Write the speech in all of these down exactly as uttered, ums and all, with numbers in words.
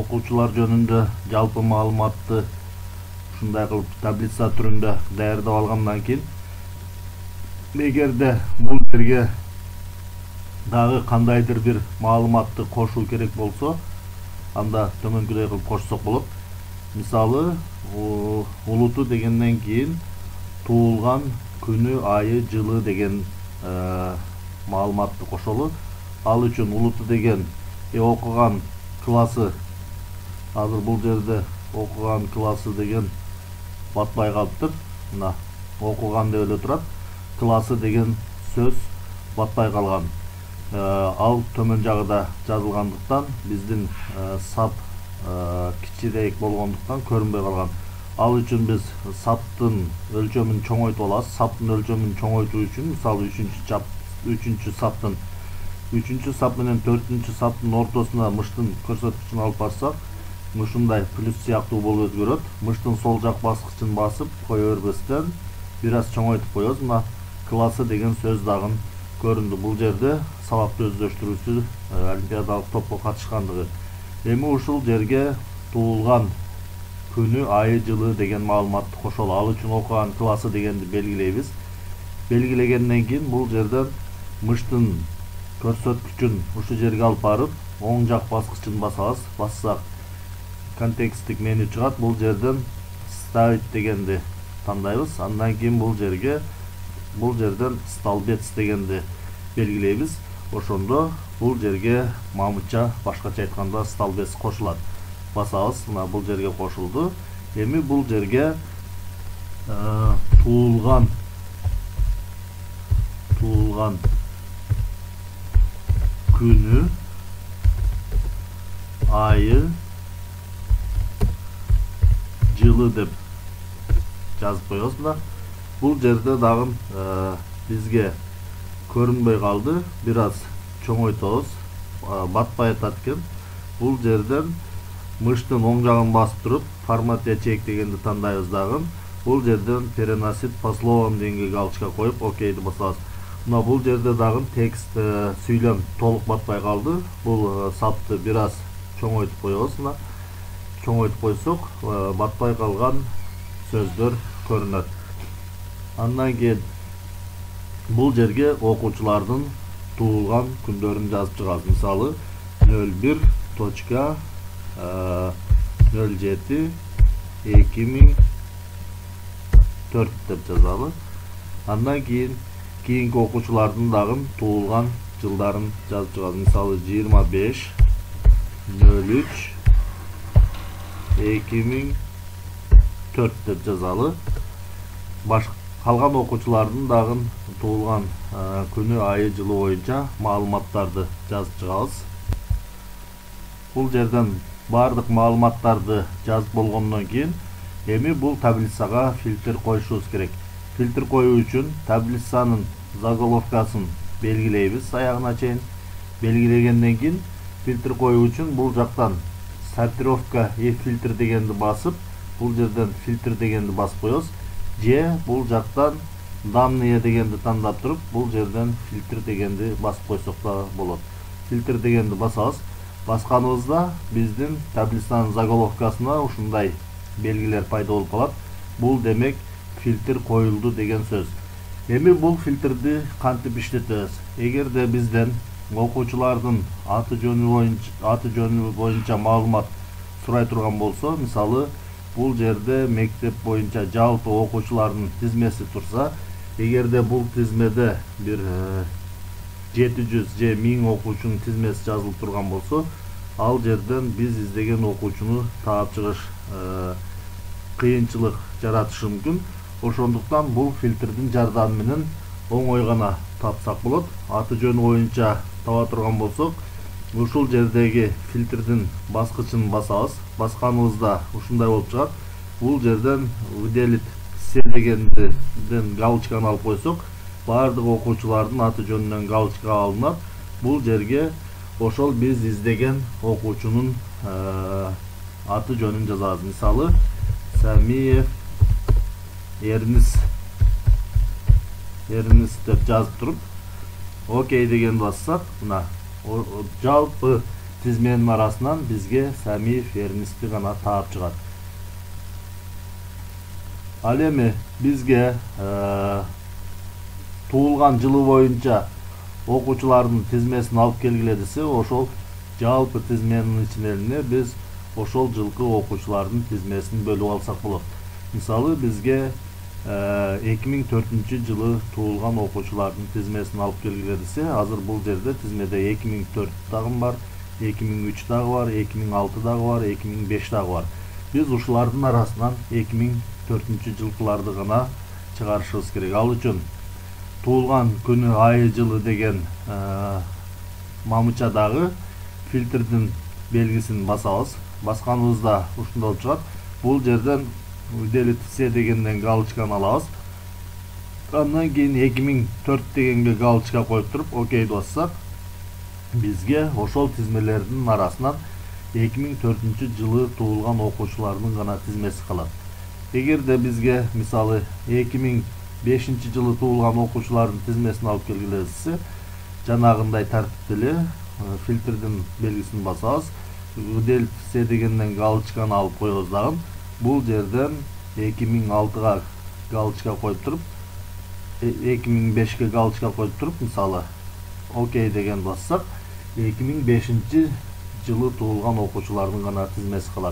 окуучулар жөнүндө жалпы маалыматты ушундай кылып таблица түрүндө даярдап алгандан кийин, эгерде бул жерге дагы кандайдыр бир маалыматты кошуу керек болсо, анда төмөнкүдөй кылып кошсок болот. Мисалы, улуту дегенден кийин туулган күнү, айы, жылы деген маалыматты кошолу. Ал үчүн улуту деген окуган классы, азыр бул жерде окуган классы деген батпай калыптыр. Мына окуган деп эле турат. Классы деген сөз батпай калган. Ал төмөн жагыда жазылгандыктан биздин сап кичирээк болгондуктан көрүнбөй калган. Ал үчүн биз саптын өлчөмүн чоңойтуп алабыз. Саптын өлчөмүн чоңойтуу үчүн, мисалы үчүнчү чап, үчүнчү саптын үчүнчү сап менен төртүнчү саптын ортосуна мыштын көрсөткүчүн алып барсак, мышындай плюс сыяктуу болуп өзгөрөт. Мыштын сол жак баскычын басып кое бербестен бир аз чоңойтуп коебуз. Мына классы деген сөз дагы көрүндү. Бул жерде сабакты өздөштүрүүчү олимпиадалык топко катышкандыгы. Эми ушул жерге туулган күнү, айы, жылы деген маалыматты кошолу. Ал үчүн окуган классы дегенди белгилейбиз. Белгилегенден кийин бул жерден мыштын көрсөткүчүн ушу жерге алып барып, оң жак баскычын басабыз. Бассак контексттик меню чыгат. Бул жерден ставить дегенди тандайбыз. Андан кийин бул жерге бул жерден столбец дегенди белгилейбиз. Ошондо бул жерге мамыча, башкача айтканда столбец кошулат. Басабыз, мына бул жерге кошулду. Эми бул жерге туулган туулган күнү, айы, жылы деп жазып коебуз. Мына бул жерде дагы бизге көрүнбөй калды. Бир аз чоңойтобуз. Батпай атат экен. Бул жерден мыштын оң жагын басып туруп, формат ячеек дегенди тандайбыз дагы. Бул жерден переносить по словам дегенге галочка коюп, окейди басабыз. Мына бул жерде дагы текст, сүйлөм толук батпай калды. Бул сапты бир аз чоңойтуп коебуз. Мына чоңойтуп койсок, батпай калган сөздөр көрүнөт. Андан кийин бул жерге окуучулардын туулган күндөрүн жазып чыгабыз. Мисалы нөл бир точка нөл жети эки миң төрт деп жазалы. Андан кийин кийинки окуучулардын дагы туулган жылдарын жазып чыгабыз. Мисалы жыйырма беш нөл үч эки миң төрт деп жазалы. Башка калган окуучулардын дагы туулган күнү, айы, жылы боюнча маалыматтарды жазып чыгабыз. Бул жерден бардык маалыматтарды жазып болгондон кийин эми бул таблицага фильтр коюшубуз керек. Фильтр коюу үчүн таблицанын заголовкасын белгилейбиз аягына чейин. Белгилегенден кийин фильтр коюу үчүн бул жактан сортировка и фильтр дегенди басып, бул жерден фильтр дегенди басып коебуз. Же бул жактан данные дегенди тандап туруп, бул жерден фильтр дегенди басып койсок да болот. Фильтр дегенди басабыз. Басканыбызда биздин таблицанын заголовкасына ушундай белгилер пайда болуп калат. Бул демек фильтр коюлду деген сөз. Эми бул фильтрди кантип иштетебиз? Эгерде бизден окуучулардын аты жөнү боюнча аты жөнү боюнча маалымат сурай турган болсо, мисалы бул жерде мектеп боюнча жалпы окуучулардын тизмеси турса, эгерде бул тизмеде бир жети жүз же миң окуучунун тизмеси жазылып турган болсо, ал жерден биз издеген окуучуну таап чыгыш кыйынчылык жаратышы мүмкүн. Ошондуктан бул фильтрдин жардамы менен оңой гана тапсак болот. Аты жөнү боюнча таба турган болсок, ушул жердеги фильтрдин баскычын басабыз. Басканыбызда ушундай болуп чыгат. Бул жерден выделить все дегенден галочканы алып койсок, бардык окуучулардын аты жөнүнөн галочка алынат. Бул жерге ошол биз издеген окуучунун аты жөнүн жазабыз. Мисалы Самиев Эрнис Эрнис деп жазып туруп, окей деген бассак, мына жалпы тизменин арасынан бизге Сами Фернисти гана таап чыгат. Ал эми бизге туулган жылы боюнча окуучулардын тизмесин алып келгиле десе, ошол жалпы тизменин ичинен биз ошол жылкы окуучулардын тизмесин бөлүп алсак болот. Мисалы бизге эки миң төртүнчү жылы туулган окуучулардын тизмесин алып келгиле десе, азыр бул жерде тизмеде эки миң төрт дагы бар, эки миң үч дагы бар, эки миң алты дагы бар, эки миң беш дагы бар. Биз ушулардын арасынан эки миң төртүнчү жылкыларды гана чыгарышыбыз керек. Ал үчүн туулган күнү, айы, жылы деген мамычадагы фильтрдин белгисин басабыз. Басканыбызда ушундай болуп чыгат. Бул жерден выделить все дегенден галочканы алабыз. Андан кийин эки миң төрт дегенге галочка коюп туруп, окейди бассак, бизге ошол тизмелердин арасынан эки миң төртүнчү жылы туулган окуучулардын гана тизмеси калат. Эгерде бизге мисалы эки миң бешинчи жылы туулган окуучулардын тизмесин алып келгиле десе, жанагындай тартипте эле фильтрдин белгисин басабыз. Выделить все дегенден галочканы алып коебуз дагы. Бул жерден эки миң алтыга галочка коюп туруп, эки миң бешке галочка коюп туруп, мисалы окей деген бассак, эки миң бешинчи жылы туулган окуучулардын гана тизмеси калат.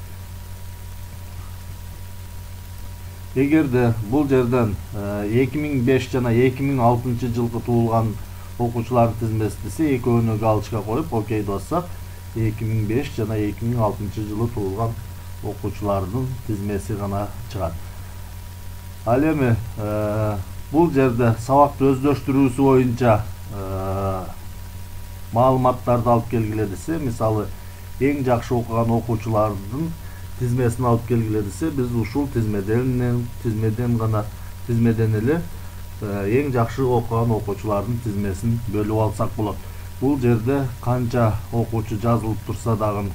Эгерде бул жерден эки миң беш жана эки миң алтынчы жылкы туулган окуучулардын тизмеси десе, экөөнү галочка коюп окейди бассак, эки миң беш жана эки миң алтынчы жылы туулган окуучулардын тизмеси гана чыгат. Ал эми бул жерде сабакты өздөштүрүүсү боюнча маалыматтарды алып келгиле десе, мисалы эң жакшы окуган окуучулардын тизмесин алып келгиле десе, биз ушул тизмеден тизмеден гана тизмеден эле эң жакшы окуган окуучулардын тизмесин бөлүп алсак болот. Бул жерде канча окуучу жазылып турса дагы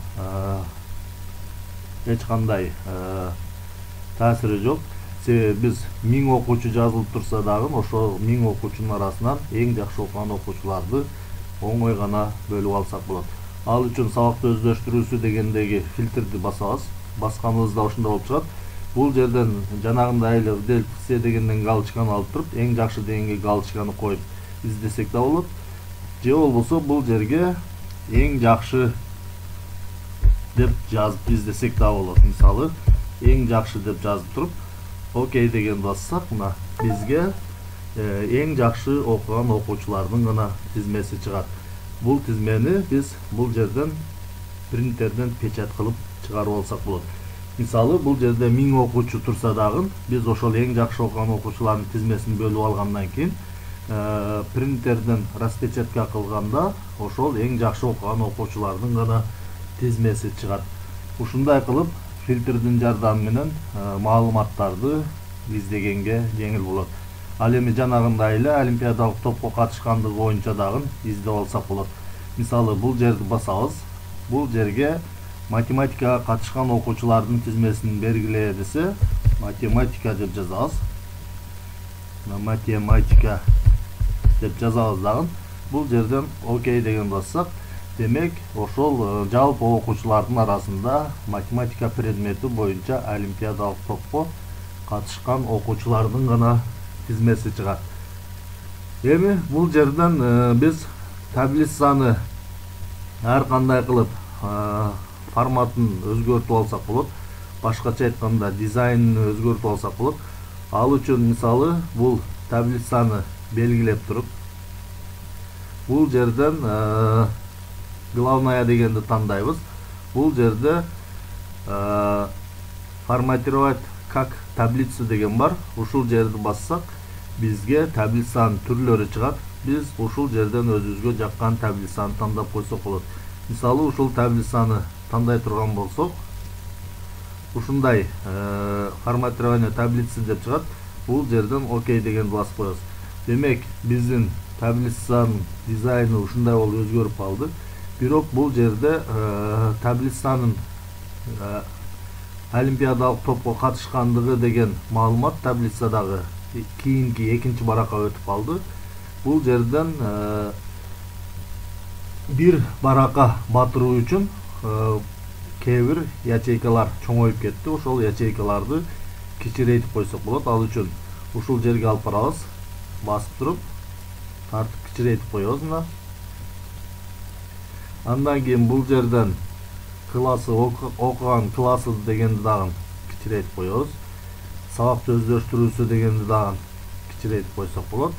эч кандай таасири жок. Себеби биз миң окуучу жазылып турса дагы ошол миң окуучунун арасынан эң жакшы окуган окуучуларды оңой гана бөлүп алсак болот. Ал үчүн сабакты өздөштүрүүсү дегендеги фильтрди басабыз. Басканыбызда ушундай болуп чыгат. Бул жерден жанагындай эле выделить все дегенден галочканы алып туруп, эң жакшы дегенге галочканы коюп издесек да болот. Же болбосо бул жерге эң жакшы деп жазып издесек да болот. Мисалы эң жакшы деп жазып туруп, окей деген бассак, мына бизге эң жакшы окуган окуучулардын гана тизмеси чыгат. Бул тизмени биз бул жерден принтерден печать кылып чыгарып алсак болот. Мисалы бул жерде миң окуучу турса дагы биз ошол эң жакшы окуган окуучулардын тизмесин бөлүп алгандан кийин принтерден распечатка кылганда ошол эң жакшы окуган окуучулардын гана тизмеси чыгат. Ушундай кылып фильтрдин жардамы менен маалыматтарды издегенге жеңил болот. Ал эми жанагындай эле олимпиадалык топко катышкандыгы боюнча дагы издеп алсак болот. Мисалы бул жерди басабыз. Бул жерге математикага катышкан окуучулардын тизмесин бергиле десе, математика деп жазабыз. Математика деп жазабыз дагы. Бул жерден окей деген бассак, демек ошол жалпы окуучулардын арасында математика предмети боюнча олимпиадалык топко катышкан окуучулардын гана тизмеси чыгат. Эми бул жерден биз таблицаны ар кандай кылып форматын өзгөртүп алсак болот. Башкача айтканда дизайнын өзгөртүп алсак болот. Ал үчүн мисалы бул таблицаны белгилеп туруп, бул жерден главная дегенди тандайбыз. Бул жерде форматировать как таблицу деген бар. Ушул жерди бассак, бизге таблицанын түрлөрү чыгат. Биз ушул жерден өзүбүзгө жаккан таблицаны тандап койсок болот. Мисалы ушул таблицаны тандай турган болсок, ушундай форматирование таблицы деп чыгат. Бул жерден окей деген басып коебуз. Демек биздин таблицанын дизайны ушундай болуп өзгөрүп калды. Бирок бул жерде таблицанын олимпиадалык топко катышкандыгы деген маалымат таблицадагы кийинки экинчи баракка өтүп калды. Бул жерден bir барака батыруу үчүн кээ бир ячейкалар чоңоюп кетти. Ошол ячейкаларды кичирейтип койсок болот. Ал үчүн ушул жерге алып барабыз. Басып туруп, тартып кичирейтип коебуз мына. Андан кийин бул жерден классы окуган классы дегенди дагы кичирейтип коебуз. Сабакты өздөштүрүүсү дегенди дагы кичирейтип койсок болот.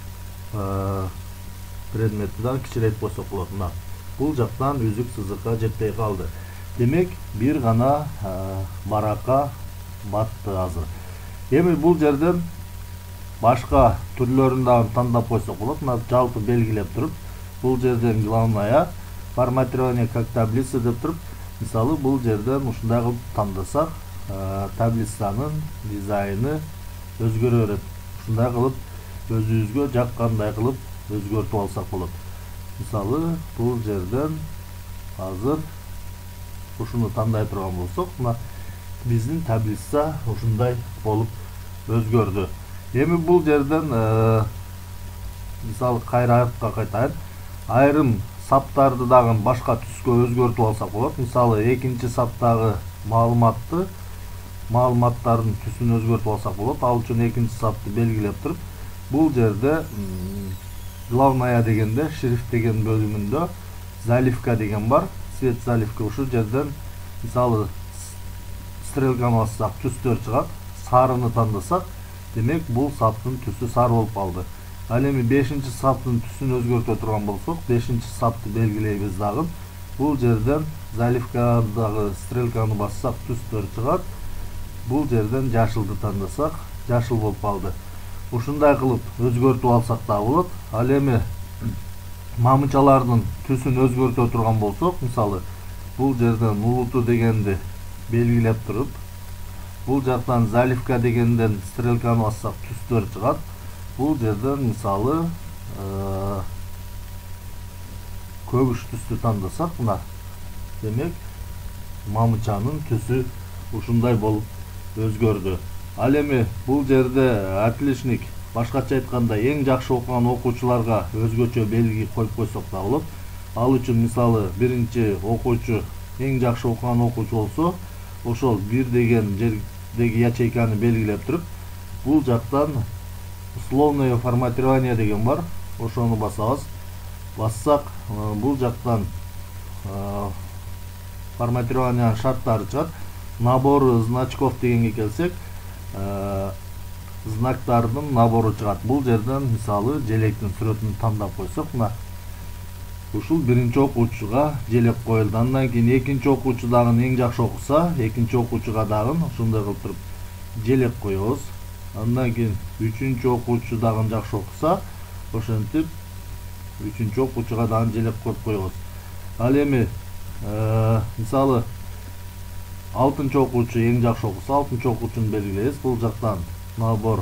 Предметти дагы кичирейтип койсок болот. Мына бул жактан үзүк сызыкка жетпей калды. Демек бир гана барака батты азыр. Эми бул жерден башка түрлөрүн дагы тандап койсок болот. Мына жалпы белгилеп туруп, бул жерден главная форматирование как таблица деп туруп, мисалы бул жерден ушундай кылып тандасак, таблицанын дизайны өзгөрө берет. Ушундай кылып өзүбүзгө жаккандай кылып өзгөртүп алсак болот. Мисалы бул жерден азыр ушуну тандай турган болсок, мына биздин таблица ушундай болуп өзгөрдү. Эми бул жерден мисалы кайра кайтайын. Айрым саптарды дагы башка түскө өзгөртүп алсак болот. Мисалы экинчи саптагы маалыматты маалыматтардын түсүн өзгөртүп алсак болот. Ал үчүн экинчи сапты белгилеп туруп, бул жерде главная дегенде шрифт деген бөлүмүндө заливка деген бар. Цвет заливка ушул жерден мисалы стрелканы бассак түстөр чыгат. Сарыны тандасак, демек бул саптын түсү сары болуп калды. Ал эми бешинчи саптын түсүн өзгөртө турган болсок, бешинчи сапты белгилейбиз дагы. Бул жерден заливкадагы стрелканы бассак түстөр чыгат. Бул жерден жашылды тандасак, жашыл болуп калды. Ушундай кылып өзгөртүп алсак да болот. Ал эми мамычалардын түсүн өзгөртө турган болсок, мисалы бул жерден улуту дегенди белгилеп туруп, бул жактан заливка дегенден стрелканы бассак түстөр чыгат. Бул жерден мисалы көгүш түстү тандасак, мына демек мамычанын түсү ушундай болуп өзгөрдү. Ал эми бул жерде отличник, башкача айтканда эң жакшы окуган окуучуларга өзгөчө белги коюп койсок да болот. Ал үчүн мисалы биринчи окуучу эң жакшы окуган окуучу болсо, ошол бир деген жердеги ячейканы белгилеп туруп, бул жактан условное форматирование деген бар. Ошону басабыз. Бассак, бул жактан форматированиянын шарттары чыгат. Набор значков дегенге келсек, знактардын набору чыгат. Бул жерден мисалы желектин сүрөтүн тандап койсок, мына ушул биринчи окуучуга желек коюлду. Андан кийин экинчи окуучу дагы эң жакшы окуса, экинчи окуучуга дагы ошондой кылып туруп желек коебуз. Андан кийин үчүнчү окуучу дагы жакшы окуса, ошентип үчүнчү окуучуга дагы желек коюп коебуз. Ал эми мисалы алтынчы окуучу эң жакшы окуса, алтынчы окуучуну белгилейбиз. Бул жактан набор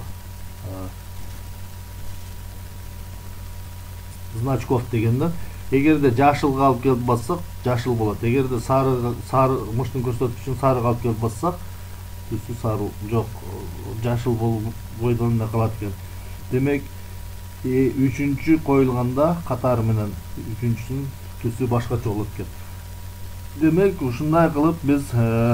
значков дегенде, эгерде жашылга алып келип бассак, жашыл болот. Эгерде сары сары муштун көрсөткүчүн сарыга алып келип бассак, түсү сары жок, жашыл болуп бойдон эле калат экен. Демек үчүнчү коюлганда катары менен үчүнчүсүнүн түсү башкача болот экен. Демек ушундай кылып биз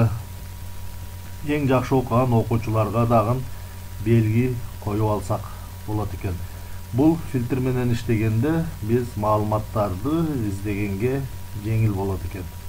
эң жакшы окуган окуучуларга дагы белги коюп алсак болот экен. Бул фильтр менен иштегенде биз маалыматтарды издегенге жеңил болот экен.